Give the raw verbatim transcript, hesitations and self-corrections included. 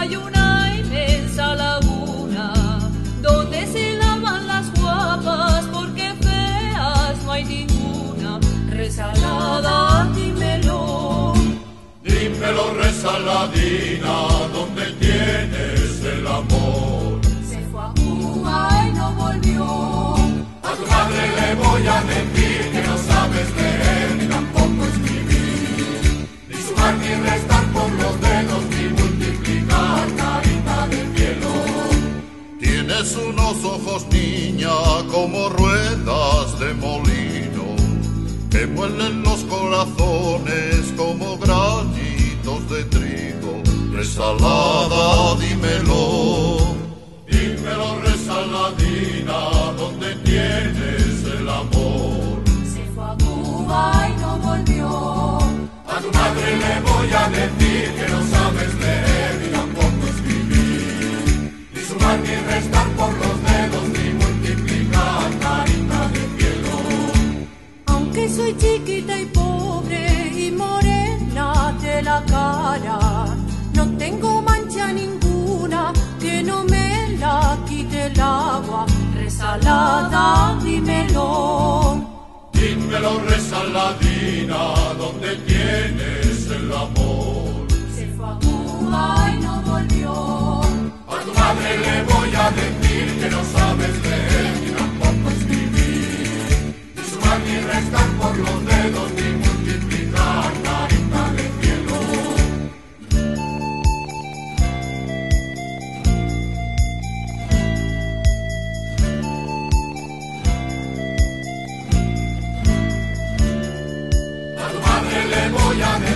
hay una inmensa laguna donde se lavan las guapas, porque feas no hay ninguna. Resalada, dímelo. Dímelo, resaladina, ¿dónde tienes el amor? Se fue a Cuba y no volvió. A tu madre le voy a decir que no sabes leer ni tampoco escribir, ni sumar ni restar por los dedos, ni multiplicar, carita de cielo. Tienes unos ojos, niña, como ruedas de molino, que muelen los corazones como granitos de trigo. Resalada, dímelo. Dímelo, resaladina, ¿dónde tienes el amor? Se fue a Cuba y no volvió. A tu madre le voy a decir que no sabes leer ni tampoco escribir, ni sumar ni restar por los dedos, ni multiplicar, carita de cielo. Aunque soy chiquita y pobre y morena de la cara, no tengo mancha ninguna que no me la quite el agua. Resalada, dímelo. Dímelo, resaladina, ¿dónde tienes el amor? Se fue a Cuba y no volvió. A tu madre le voy a decir que no sabes leer ni tampoco escribir, ni sumar ni restar por los dedos, ni multiplicar, carita de cielo. A tu madre le voy a decir